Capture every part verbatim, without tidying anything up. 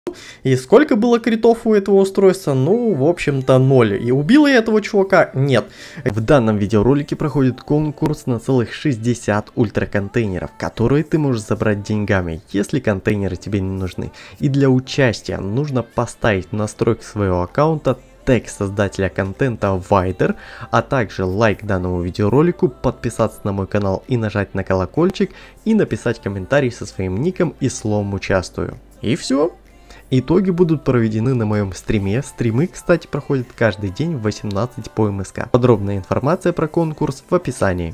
И сколько было критов у этого устройства? Ну, в общем-то, ноль. И убила я этого чувака? Нет. В данном видеоролике проходит конкурс на целых шестьдесят ультраконтейнеров, которые ты можешь забрать деньгами, если контейнеры тебе не нужны. И для участия нужно поставить в настройки своего аккаунта тег создателя контента Вайдер, а также лайк данному видеоролику, подписаться на мой канал и нажать на колокольчик, и написать комментарий со своим ником и словом «Участвую». И все. Итоги будут проведены на моем стриме. Стримы, кстати, проходят каждый день в восемнадцать по эм эс ка. Подробная информация про конкурс в описании.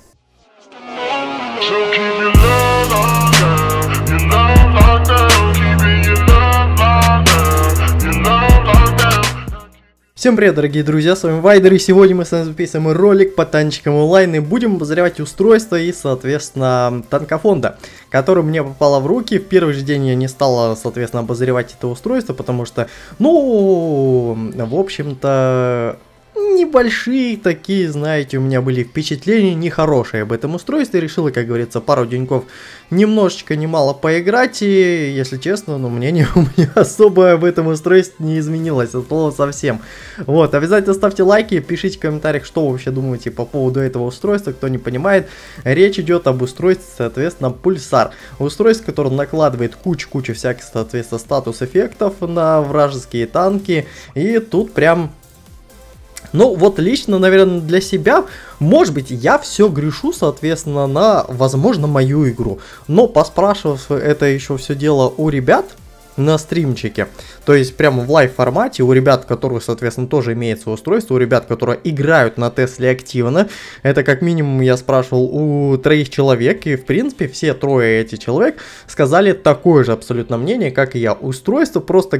Всем привет, дорогие друзья, с вами Вайдер, и сегодня мы с вами записываем ролик по танчикам онлайн и будем обозревать устройство и, соответственно, танкофонда, которое мне попало в руки. В первый же день я не стал, соответственно, обозревать это устройство, потому что, ну, в общем-то, небольшие такие, знаете, у меня были впечатления нехорошие об этом устройстве. Решила, как говорится, пару деньков немножечко, немало поиграть. И, если честно, ну, мнение у меня особо об этом устройстве не изменилось, от слова совсем. Вот, обязательно ставьте лайки, пишите в комментариях, что вы вообще думаете по поводу этого устройства. Кто не понимает, речь идет об устройстве, соответственно, Пульсар. Устройство, которое накладывает кучу-кучу всяких, соответственно, статус-эффектов на вражеские танки. И тут прям... Ну, вот лично, наверное, для себя, может быть, я все грешу, соответственно, на, возможно, мою игру. Но, поспрашивав это еще все дело у ребят на стримчике, то есть прямо в лайв формате, у ребят, которые, соответственно, тоже имеется устройство, у ребят, которые играют на Тесле активно, это как минимум я спрашивал у троих человек, и, в принципе, все трое этих человек сказали такое же абсолютно мнение, как и я. Устройство просто...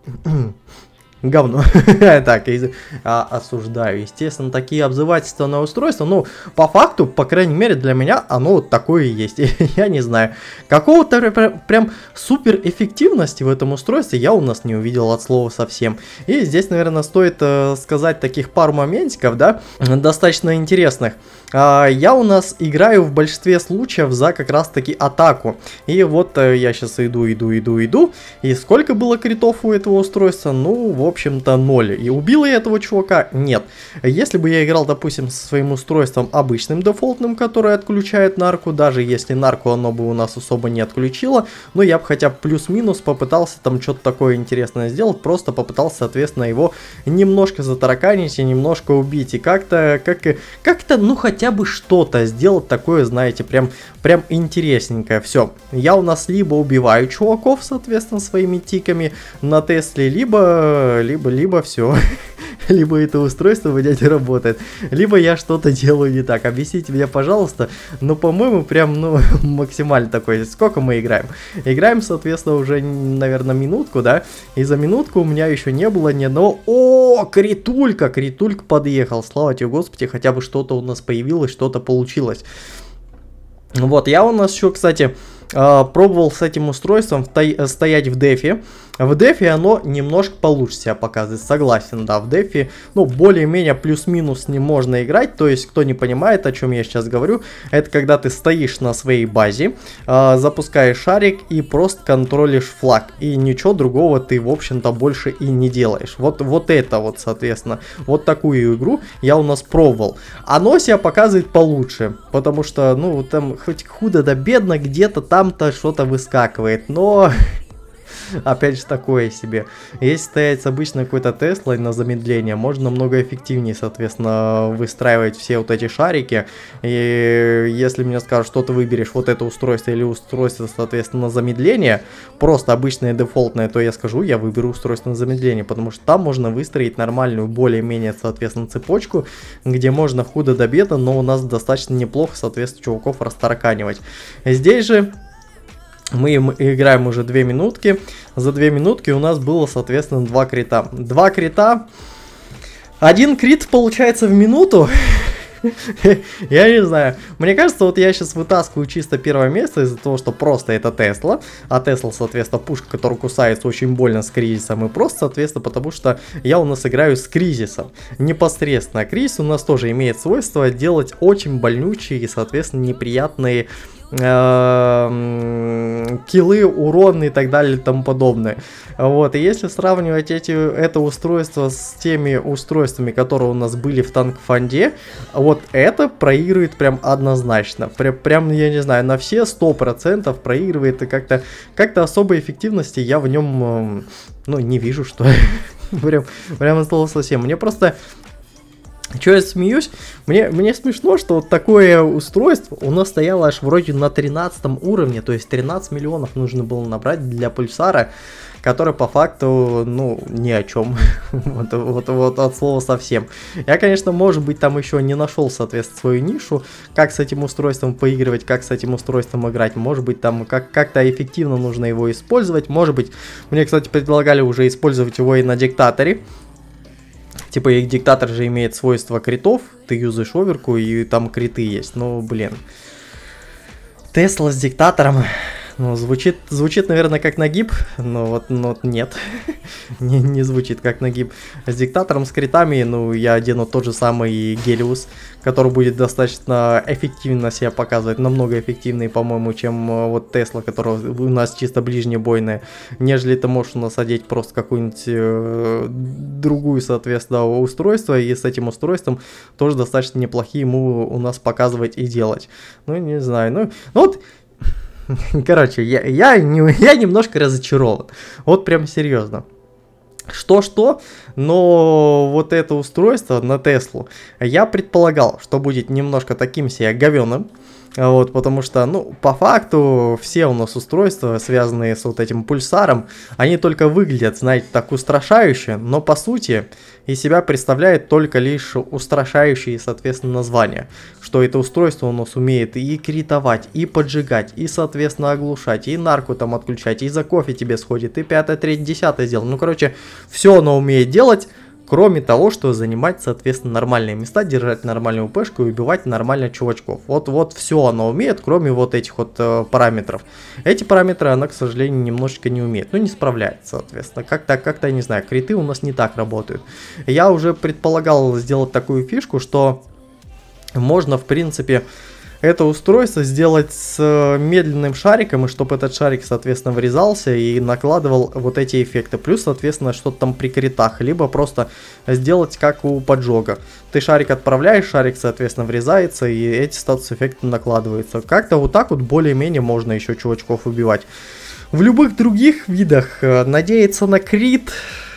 говно. Так, а, осуждаю. Естественно, такие обзывательства на устройство, ну, по факту, по крайней мере, для меня оно вот такое и есть. Я не знаю. Какого-то прям супер эффективности в этом устройстве я у нас не увидел от слова совсем. И здесь, наверное, стоит э, сказать таких пару моментиков, да, достаточно интересных. Uh, я у нас играю в большинстве случаев за как раз таки атаку. И вот uh, я сейчас иду, иду, иду, иду. И сколько было критов у этого устройства? Ну, в общем-то, ноль. И убила я этого чувака? Нет. Если бы я играл, допустим, со своим устройством обычным дефолтным, которое отключает нарку, даже если нарку оно бы у нас особо не отключило, но я бы хотя бы плюс-минус попытался там что-то такое интересное сделать, просто попытался, соответственно, его немножко затараканить и немножко убить. И как-то, как, как-то, ну, хотя хотя бы что-то сделать такое, знаете, прям, прям интересненькое. Все, я у нас либо убиваю чуваков, соответственно, своими тиками на Тесле, либо, либо, либо все, либо это устройство в дяде работает, либо я что-то делаю не так. Объясните меня, пожалуйста, но, по-моему, прям, ну, максимально такой. Сколько мы играем? Играем, соответственно, уже, наверное, минутку, да, и за минутку у меня еще не было ни одного... О, критулька, критулька подъехал, слава тебе, Господи, хотя бы что-то у нас появилось. Что-то получилось. Вот, я у нас еще, кстати, пробовал с этим устройством стоять в дефе. В дефе оно немножко получше себя показывает, согласен, да, в дефе, ну, более-менее плюс-минус не можно играть, то есть, кто не понимает, о чем я сейчас говорю, это когда ты стоишь на своей базе, э, запускаешь шарик и просто контролишь флаг, и ничего другого ты, в общем-то, больше и не делаешь. Вот, вот это вот, соответственно, вот такую игру я у нас пробовал. Оно себя показывает получше, потому что, ну, там хоть худо да бедно, где-то там-то что-то выскакивает, но... Опять же, такое себе. Если стоять с обычной какой-то Теслой на замедление, можно намного эффективнее, соответственно, выстраивать все вот эти шарики. И если мне скажут, что ты выберешь вот это устройство или устройство, соответственно, на замедление, просто обычное дефолтное, то я скажу, я выберу устройство на замедление, потому что там можно выстроить нормальную, более-менее, соответственно, цепочку, где можно худо до беда, но у нас достаточно неплохо, соответственно, чуваков растараканивать. Здесь же... Мы играем уже две минутки. За две минутки у нас было, соответственно, два крита. Два крита. Один крит получается в минуту. Я не знаю. Мне кажется, вот я сейчас вытаскиваю чисто первое место из-за того, что просто это Тесла. А Тесла, соответственно, пушка, которая кусается очень больно с кризисом. И просто, соответственно, потому что я у нас играю с кризисом. Непосредственно. Кризис у нас тоже имеет свойство делать очень больнючие и, соответственно, неприятные э, киллы, урон и так далее и тому подобное. Вот, и если сравнивать эти, это устройство с теми устройствами, которые у нас были в танкфонде, вот это проигрывает прям однозначно. Прям, прям я не знаю, на все сто процентов проигрывает, и как-то как-то особой эффективности я в нем, ну, не вижу, что прям, прям стало совсем. Мне просто... Чё я смеюсь? Мне, мне смешно, что вот такое устройство у нас стояло аж вроде на тринадцатом уровне, то есть тринадцать миллионов нужно было набрать для пульсара, который по факту, ну, ни о чем. вот, вот, вот от слова совсем. Я, конечно, может быть, там еще не нашел, соответственно, свою нишу, как с этим устройством поигрывать, как с этим устройством играть. Может быть, там как- как-то эффективно нужно его использовать. Может быть, мне, кстати, предлагали уже использовать его и на диктаторе. Типа, их диктатор же имеет свойство критов, ты юзаешь оверку, и там криты есть. Ну, блин. Тесла с диктатором, ну, звучит, звучит, наверное, как нагиб, но вот, но вот нет, не, не звучит как нагиб. С диктатором, с критами, ну, я одену тот же самый Гелиус, который будет достаточно эффективно себя показывать, намного эффективнее, по-моему, чем вот Тесла, которая у нас чисто ближнебойная, нежели ты можешь у нас одеть просто какую-нибудь э, другую, соответственно, устройство, и с этим устройством тоже достаточно неплохие ему у нас показывать и делать. Ну, не знаю, ну, ну вот... Короче, я, я, не, я немножко разочарован. Вот прям серьезно. Что-что, но вот это устройство на Теслу, я предполагал, что будет немножко таким себе говёным. Вот, потому что, ну, по факту, все у нас устройства, связанные с вот этим пульсаром, они только выглядят, знаете, так устрашающе, но по сути из себя представляет только лишь устрашающие, соответственно, названия. Что это устройство у нас умеет и критовать, и поджигать, и, соответственно, оглушать, и нарку там отключать, и за кофе тебе сходит, и пятое, третье, десятое сделано. Ну, короче, все оно умеет делать. Кроме того, что занимать, соответственно, нормальные места, держать нормальную упэшку и убивать нормально чувачков. Вот, вот все она умеет, кроме вот этих вот э, параметров. Эти параметры она, к сожалению, немножечко не умеет. Ну, не справляется, соответственно. Как-то, как-то, я не знаю, криты у нас не так работают. Я уже предполагал сделать такую фишку, что можно, в принципе... это устройство сделать с медленным шариком, и чтобы этот шарик, соответственно, врезался и накладывал вот эти эффекты. Плюс, соответственно, что-то там при критах. Либо просто сделать как у поджога. Ты шарик отправляешь, шарик, соответственно, врезается, и эти статус-эффекты накладываются. Как-то вот так вот более-менее можно еще чувачков убивать. В любых других видах надеяться на крит...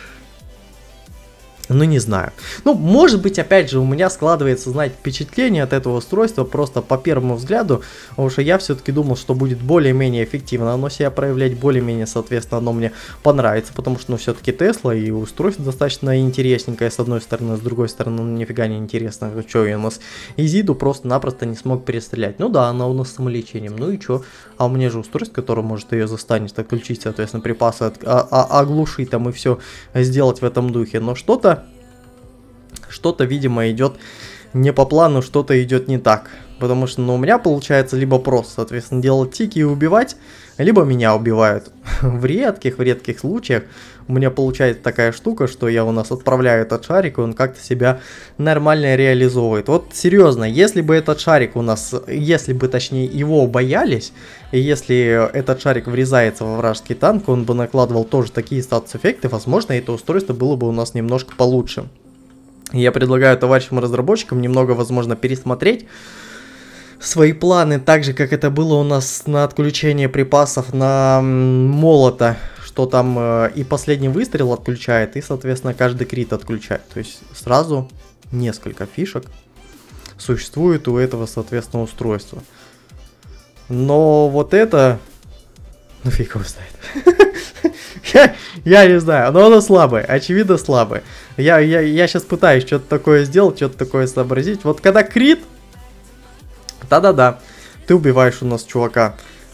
Ну, не знаю. Ну, может быть, опять же, у меня складывается, знаете, впечатление от этого устройства просто по первому взгляду, потому что я все-таки думал, что будет более-менее эффективно оно себя проявлять, более-менее, соответственно, оно мне понравится, потому что, ну, все-таки Тесла и устройство достаточно интересненькое, с одной стороны, с другой стороны, ну, нифига не интересно, что я у нас Изиду просто-напросто не смог перестрелять. Ну да, она у нас с самолечением, ну и что? А у меня же устройство, которое может ее застанет, отключить, соответственно, припасы, от, а, а, оглушить там и все сделать в этом духе, но что-то Что-то, видимо, идет не по плану, что-то идет не так. Потому что, ну, у меня получается либо просто, соответственно, делать тики и убивать, либо меня убивают. В редких, в редких случаях у меня получается такая штука, что я у нас отправляю этот шарик, и он как-то себя нормально реализовывает. Вот серьезно, если бы этот шарик у нас, если бы, точнее, его боялись, и если этот шарик врезается во вражеский танк, он бы накладывал тоже такие статус-эффекты, возможно, это устройство было бы у нас немножко получше. Я предлагаю товарищам разработчикам немного, возможно, пересмотреть свои планы, так же, как это было у нас на отключение припасов на молота, что там э, и последний выстрел отключает, и, соответственно, каждый крит отключает. То есть сразу несколько фишек существует у этого, соответственно, устройства. Но вот это... Ну, фиг его знает. я, я не знаю, но оно слабое, очевидно слабое. Я, я, я сейчас пытаюсь что-то такое сделать, что-то такое сообразить. Вот когда крит, да-да-да, ты убиваешь у нас чувака.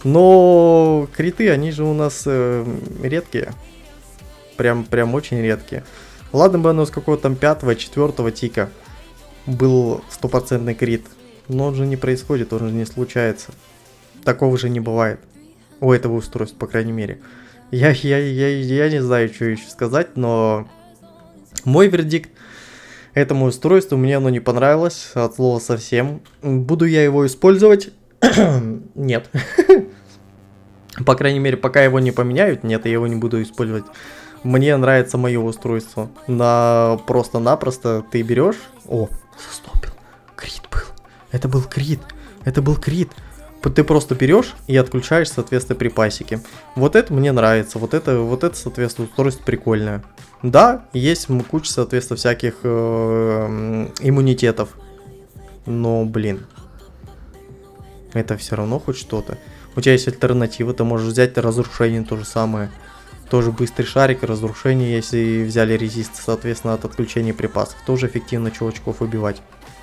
Но криты, они же у нас э, редкие. Прям, прям очень редкие. Ладно бы оно с какого-то там пятого, четвертого тика был стопроцентный крит. Но он же не происходит, он же не случается. Такого же не бывает. У этого устройства, по крайней мере. Я, я, я, я не знаю, что еще сказать, но мой вердикт этому устройству, мне оно не понравилось, от слова совсем. Буду я его использовать? Нет. По крайней мере, пока его не поменяют, нет, я его не буду использовать. Мне нравится мое устройство. На просто-напросто ты берешь... О, застопил. Крит был. Это был крит. Это был крит. Ты просто берешь и отключаешь, соответственно, припасики. Вот это мне нравится. Вот это, вот это, соответственно, устройство прикольное. Да, есть куча, соответственно, всяких э, иммунитетов. Но, блин. Это все равно хоть что-то. У тебя есть альтернатива. Ты можешь взять разрушение, то же самое. Тоже быстрый шарик, разрушение, если взяли резист, соответственно, от отключения припасов. Тоже эффективно чувачков убивать.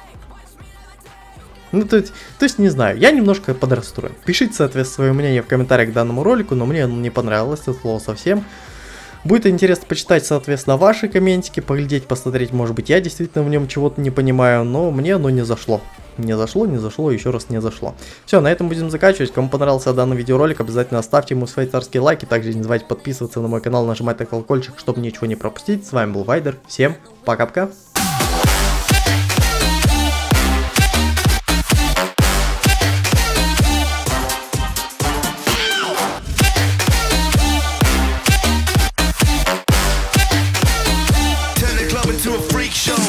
Ну, то, то есть, не знаю, я немножко подрастроен. Пишите, соответственно, свое мнение в комментариях к данному ролику, но мне он не понравилось, это слово совсем. Будет интересно почитать, соответственно, ваши комментики, поглядеть, посмотреть, может быть, я действительно в нем чего-то не понимаю, но мне оно не зашло. Не зашло, не зашло, еще раз не зашло. Все, на этом будем заканчивать. Кому понравился данный видеоролик, обязательно оставьте ему свои царские лайки. Также не забывайте подписываться на мой канал, нажимать на колокольчик, чтобы ничего не пропустить. С вами был Вайдер. Всем пока-пока. To a freak show.